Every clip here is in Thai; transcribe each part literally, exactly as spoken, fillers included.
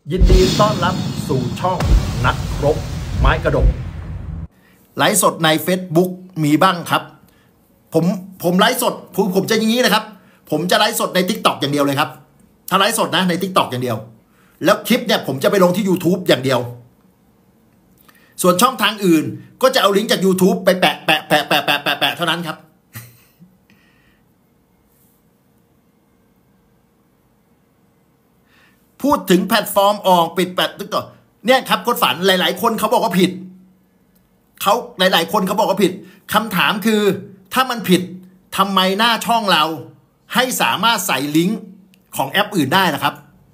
ยินดีต้อนรับสู่ช่องนักรบไม้กระดกไลฟ์สดใน Facebook มีบ้างครับผมผมไลฟ์สดผมผมจะอย่างนี้นะครับผมจะไลฟ์สดใน TikTok อย่างเดียวเลยครับถ้าไลฟ์สดนะใน TikTok อย่างเดียวแล้วคลิปเนี่ยผมจะไปลงที่ YouTube อย่างเดียวส่วนช่องทางอื่นก็จะเอาลิงก์จาก YouTube ไปแปะแปะแปะแปะแปะแปะแปะเท่านั้นครับพูดถึงแพลตฟอร์มออกปิดแปดตึกต่อเนี่ยครับคนฝันหลายๆคนเขาบอกว่าผิดเขาหลายๆคนเขาบอกว่าผิดคำถามคือถ้ามันผิดทำไมหน้าช่องเราให้สามารถใส่ลิงก์ของแอปอื่นได้นะครับ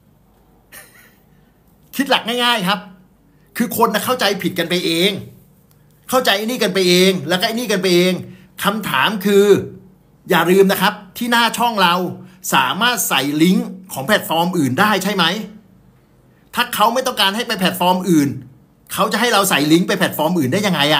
คิดหลักง่ายๆครับคือคนนะเข้าใจผิดกันไปเองเข้าใจไอ้นี่กันไปเองแล้วก็ไอ้นี่กันไปเองคำถามคืออย่าลืมนะครับที่หน้าช่องเราสามารถใส่ลิงก์ของแพลตฟอร์มอื่นได้ใช่ไหมถ้าเขาไม่ต้องการให้ไปแพลตฟอร์มอื่นเขาจะให้เราใส่ลิงก์ไปแพลตฟอร์มอื่นได้ยังไงอะ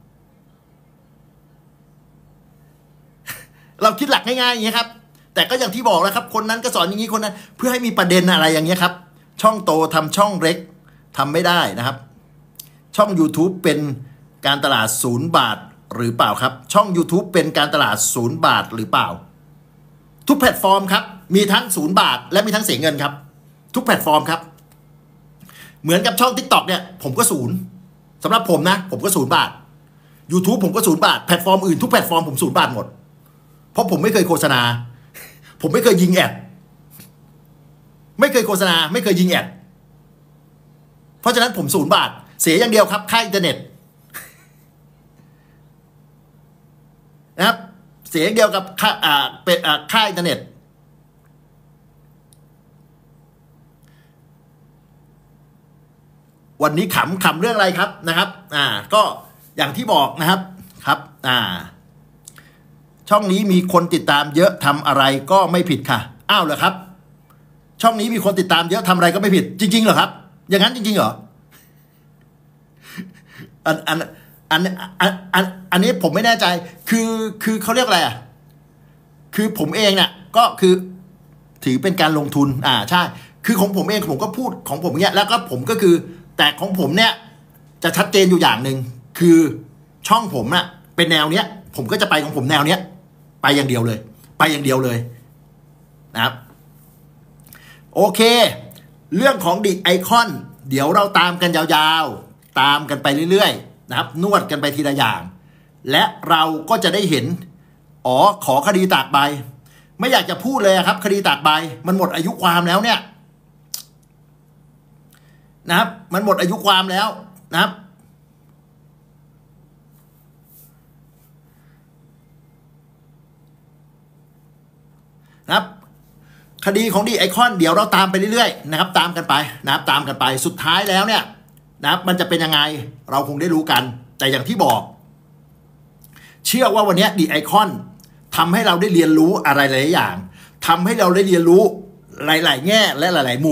เราคิดหลักง่ายๆอย่างนี้ครับแต่ก็อย่างที่บอกแล้วครับคนนั้นก็สอนอย่างนี้คนนั้นเพื่อให้มีประเด็นอะไรอย่างนี้ครับช่องโตทำช่องเล็กทำไม่ได้นะครับช่อง YouTube เป็นการตลาดศูนย์บาทหรือเปล่าครับช่อง YouTube เป็นการตลาดศูนย์บาทหรือเปล่าทุกแพลตฟอร์มครับมีทั้งศูนย์บาทและมีทั้งเสียเงินครับทุกแพลตฟอร์มครับเหมือนกับช่อง TikTok เนี่ยผมก็ศูนย์สำหรับผมนะผมก็ศูนย์บาท YouTube ผมก็ศูนย์บาทแพลตฟอร์มอื่นทุกแพลตฟอร์มผมศูนย์บาทหมดเพราะผมไม่เคยโฆษณาผมไม่เคยยิงแอดไม่เคยโฆษณาไม่เคยยิงแอดเพราะฉะนั้นผมศูนย์บาทเสียอย่างเดียวครับค่าอินเทอร์เน็ตนะครับเสียอย่างเดียวกับค่าอ่าเป็นอ่าค่าอินเทอร์เน็ตวันนี้ขำขำเรื่องอะไรครับนะครับอ่าก็อย่างที่บอกนะครับครับอ่าช่องนี้มีคนติดตามเยอะทำอะไรก็ไม่ผิดค่ะอ้าวเหรอครับช่องนี้มีคนติดตามเยอะทำอะไรก็ไม่ผิดจริงๆเหรอครับอย่างนั้นจริงๆเหรออันอันอันอันอันอันนี้ผมไม่แน่ใจคือคือเขาเรียกอะไรอ่ะคือผมเองเนี่ยก็คือถือเป็นการลงทุนอ่าใช่คือของผมเองผมก็พูดของผมเนี้ยแล้วก็ผมก็คือแต่ของผมเนี่ยจะชัดเจนอยู่อย่างหนึ่งคือช่องผมน่ะเป็นแนวเนี้ยผมก็จะไปของผมแนวเนี้ยไปอย่างเดียวเลยไปอย่างเดียวเลยนะครับโอเคเรื่องของดิไอคอนเดี๋ยวเราตามกันยาวๆตามกันไปเรื่อยๆนะครับนวดกันไปทีละอย่างและเราก็จะได้เห็นอ๋อขอคดีตากใบไม่อยากจะพูดเลยครับคดีตากใบมันหมดอายุความแล้วเนี่ยนะครับมันหมดอายุความแล้วนะครับนะครับคดีของดีไอคอนเดี๋ยวเราตามไปเรื่อยๆนะครับตามกันไปนะครับตามกันไปสุดท้ายแล้วเนี่ยนะครับมันจะเป็นยังไงเราคงได้รู้กันแต่อย่างที่บอกเชื่อว่าวันนี้ดีไอคอนทำให้เราได้เรียนรู้อะไรหลายอย่างทำให้เราได้เรียนรู้หลายๆแง่และหลายๆมุม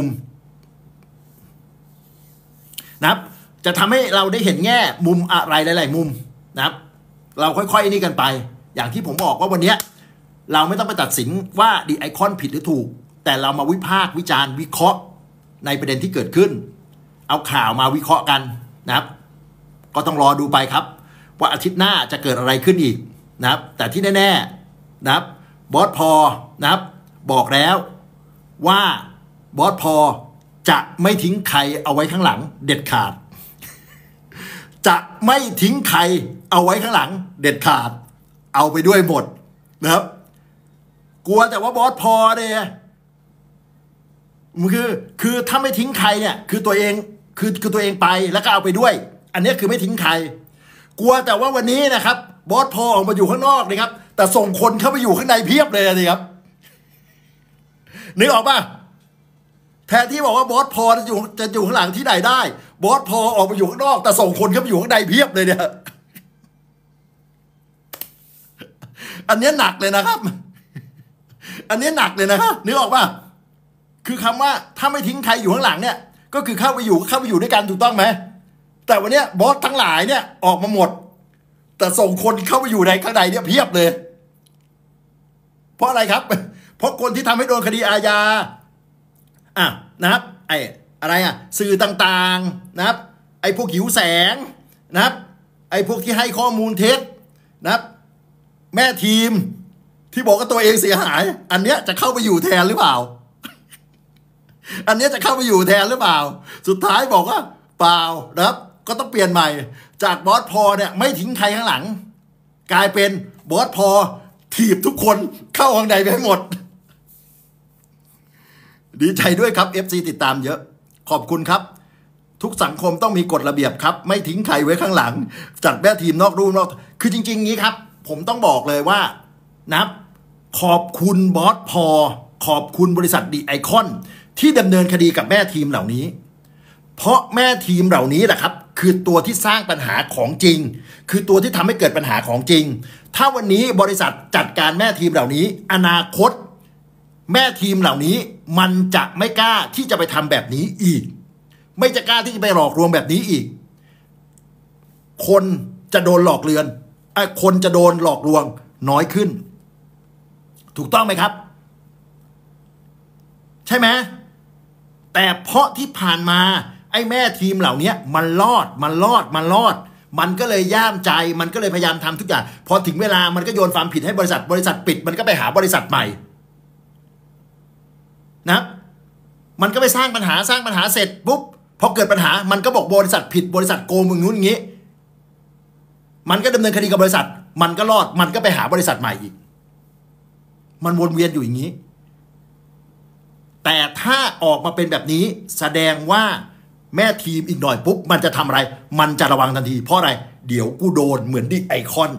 นะครับจะทำให้เราได้เห็นแง่มุมอะไรหลายๆมุมนะครับเราค่อยๆนี่กันไปอย่างที่ผมบอกว่าวันนี้เราไม่ต้องไปตัดสินว่าดีไอคอนผิดหรือถูกแต่เรามาวิพากษ์วิจารณ์วิเคราะห์ในประเด็นที่เกิดขึ้นเอาข่าวมาวิเคราะห์กันนะครับก็ต้องรอดูไปครับว่าอาทิตย์หน้าจะเกิดอะไรขึ้นอีกนะครับแต่ที่แน่ๆนะครับบอสพอนะครับบอกแล้วว่าบอสพอจะไม่ทิ้งใครเอาไว้ข้างหลังเด็ดขาดจะไม่ทิ้งใครเอาไว้ข้างหลังเด็ดขาดเอาไปด้วยหมดนะครับกลัวแต่ว่าบอสพอเนี่ยมันคือคือถ้าไม่ทิ้งใครเนี่ยคือตัวเองคือคือตัวเองไปแล้วก็เอาไปด้วยอันนี้คือไม่ทิ้งใครกลัวแต่ว่าวันนี้นะครับบอสพอออกมาอยู่ข้างนอกนะครับแต่ส่งคนเข้าไปอยู่ข้างในเพียบเลยสิครับนึกออกป่ะแทนที่บอกว่าบอสพอจะอยู่จะอยู่ข้างหลังที่ไหนได้บอสพอออกมาอยู่ข้างนอกแต่ส่งคนเข้าไปอยู่ข้างในเพียบเลยเนี่ยอันนี้หนักเลยนะครับอันนี้หนักเลยนะครับนึกออกป่ะคือคำว่าถ้าไม่ทิ้งใครอยู่ข้างหลังเนี่ยก็คือเข้าไปอยู่เข้าไปอยู่ด้วยกันถูกต้องไหมแต่วันนี้บอสทั้งหลายเนี่ยออกมาหมดแต่ส่งคนเข้าไปอยู่ในข้างในเนี่ยเพียบเลยเพราะอะไรครับเพราะคนที่ทำให้โดนคดีอาญาอ่ะนะครับไอ้อะไรอ่ะสื่อต่างๆนะครับไอ้พวกหิวแสงนะครับไอ้พวกที่ให้ข้อมูลเท็จนะครับแม่ทีมที่บอกว่าตัวเองเสียหายอันเนี้ยจะเข้าไปอยู่แทนหรือเปล่า อันเนี้ยจะเข้าไปอยู่แทนหรือเปล่าสุดท้ายบอกว่าเปล่านะครับก็ต้องเปลี่ยนใหม่จากบอสพอเนี่ยไม่ทิ้งใครข้างหลังกลายเป็นบอสพอถีบทุกคนเข้าข้างในไปให้หมดดีใจด้วยครับ เอฟ ซี ติดตามเยอะขอบคุณครับทุกสังคมต้องมีกฎระเบียบครับไม่ทิ้งใครไว้ข้างหลังจัดแม่ทีมนอกรูนอกคือจริงๆงี้ครับผมต้องบอกเลยว่านะครับขอบคุณบอสพอขอบคุณบริษัทดีไอคอนที่ดำเนินคดีกับแม่ทีมเหล่านี้เพราะแม่ทีมเหล่านี้แหละครับคือตัวที่สร้างปัญหาของจริงคือตัวที่ทำให้เกิดปัญหาของจริงถ้าวันนี้บริษัทจัดการแม่ทีมเหล่านี้อนาคตแม่ทีมเหล่านี้มันจะไม่กล้าที่จะไปทำแบบนี้อีกไม่จะกล้าที่จะไปหลอกลวงแบบนี้อีกคนจะโดนหลอกเลือนไอ้คนจะโดนหลอกลวงน้อยขึ้นถูกต้องไหมครับใช่ไหมแต่เพราะที่ผ่านมาไอ้แม่ทีมเหล่านี้มันรอดมันรอดมันรอดมันก็เลยย่ามใจมันก็เลยพยายามทำทุกอย่างพอถึงเวลามันก็โยนความผิดให้บริษัทบริษัทปิดมันก็ไปหาบริษัทใหม่นะมันก็ไปสร้างปัญหาสร้างปัญหาเสร็จปุ๊บพอเกิดปัญหามันก็บอกบริษัทผิดบริษัทโกงมึงนู้นงี้มันก็ดำเนินคดีกับบริษัทมันก็รอดมันก็ไปหาบริษัทใหม่อีกมันวนเวียนอยู่อย่างนี้แต่ถ้าออกมาเป็นแบบนี้แสดงว่าแม่ทีมอีกหน่อยปุ๊บมันจะทำอะไรมันจะระวังทันทีเพราะอะไรเดี๋ยวกูโดนเหมือนดิไอคอน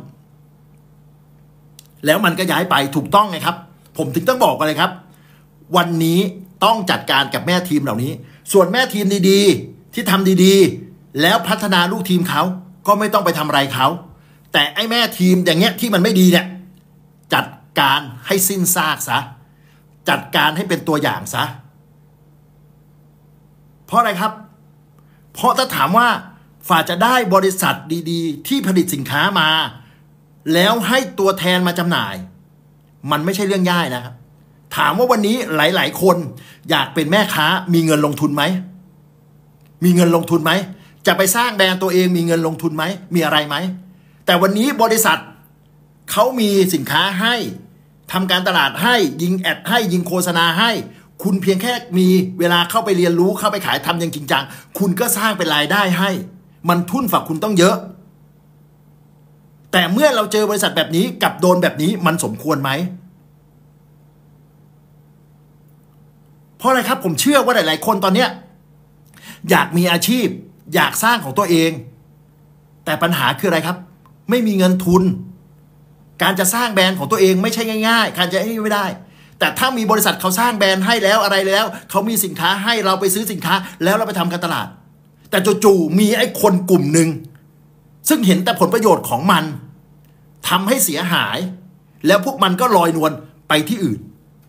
แล้วมันก็ย้ายไปถูกต้องไงครับผมถึงต้องบอกกันเลยครับวันนี้ต้องจัดการกับแม่ทีมเหล่านี้ส่วนแม่ทีมดีๆที่ทำดีๆแล้วพัฒนาลูกทีมเขาก็ไม่ต้องไปทำอะไรเขาแต่ไอ้แม่ทีมอย่างเงี้ยที่มันไม่ดีเนี่ยจัดการให้สิ้นซากซะจัดการให้เป็นตัวอย่างซะเพราะอะไรครับเพราะถ้าถามว่าฝ่าจะได้บริษัทดีๆที่ผลิตสินค้ามาแล้วให้ตัวแทนมาจำหน่ายมันไม่ใช่เรื่องง่ายนะครับถามว่าวันนี้หลายๆคนอยากเป็นแม่ค้ามีเงินลงทุนไหมมีเงินลงทุนไหมจะไปสร้างแบรนด์ตัวเองมีเงินลงทุนไหมมีอะไรไหมแต่วันนี้บริษัทเขามีสินค้าให้ทำการตลาดให้ยิงแอดให้ยิงโฆษณาให้คุณเพียงแค่มีเวลาเข้าไปเรียนรู้เข้าไปขายทำอย่างจริงจังคุณก็สร้างเป็นรายได้ให้มันทุนฝากคุณต้องเยอะแต่เมื่อเราเจอบริษัทแบบนี้กับโดนแบบนี้มันสมควรไหมเพราะอะไรครับผมเชื่อว่าหลายๆคนตอนเนี้ยอยากมีอาชีพอยากสร้างของตัวเองแต่ปัญหาคืออะไรครับไม่มีเงินทุนการจะสร้างแบรนด์ของตัวเองไม่ใช่ง่ายๆการจะไม่ได้แต่ถ้ามีบริษัทเขาสร้างแบรนด์ให้แล้วอะไรแล้วเขามีสินค้าให้เราไปซื้อสินค้าแล้วเราไปทำการตลาดแต่จู่ๆมีไอ้คนกลุ่มหนึ่งซึ่งเห็นแต่ผลประโยชน์ของมันทำให้เสียหายแล้วพวกมันก็ลอยนวลไปที่อื่น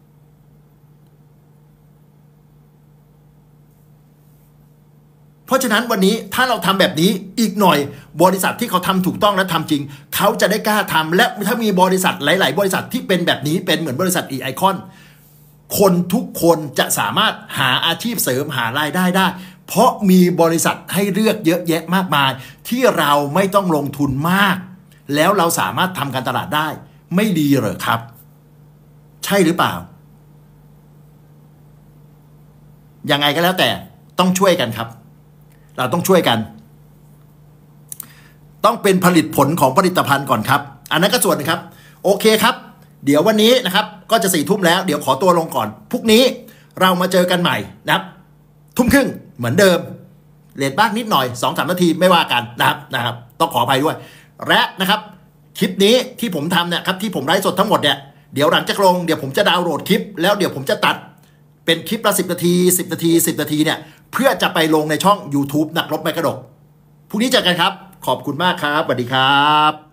เพราะฉะนั้นวันนี้ถ้าเราทำแบบนี้อีกหน่อยบริษัทที่เขาทำถูกต้องและทำจริงเขาจะได้กล้าทำและถ้ามีบริษัทหลายๆบริษัทที่เป็นแบบนี้เป็นเหมือนบริษัท อี ไอ คอน คนทุกคนจะสามารถหาอาชีพเสริมหารายได้ได้เพราะมีบริษัทให้เลือกเยอะแยะมากมายที่เราไม่ต้องลงทุนมากแล้วเราสามารถทำการตลาดได้ไม่ดีเหรอครับใช่หรือเปล่ายังไงก็แล้วแต่ต้องช่วยกันครับเราต้องช่วยกันต้องเป็นผลิตผลของผลิตภัณฑ์ก่อนครับอันนั้นก็ส่วนนึงครับโอเคครับเดี๋ยววันนี้นะครับก็จะสี่ทุ่มแล้วเดี๋ยวขอตัวลงก่อนพรุ่งนี้เรามาเจอกันใหม่นะครับทุ่มครึ่งเหมือนเดิมเลทบ้างนิดหน่อย สองถึงสาม นาทีไม่ว่ากันนะครับนะครับต้องขออภัยด้วยและนะครับคลิปนี้ที่ผมทำเนี่ยครับที่ผมไลฟ์สดทั้งหมดเนี่ยเดี๋ยวหลังจากลงเดี๋ยวผมจะดาวน์โหลดคลิปแล้วเดี๋ยวผมจะตัดเป็นคลิปละสิบนาทีสิบนาทีสิบนาทีเนี่ยเพื่อจะไปลงในช่อง YouTube นักรบไม้กระดกพรุ่งนี้เจอกันครับขอบคุณมากครับสวัสดีครับ